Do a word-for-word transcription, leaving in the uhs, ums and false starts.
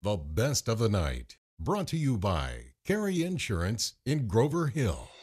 The best of the night, brought to you by Carey Insurance in Grover Hill.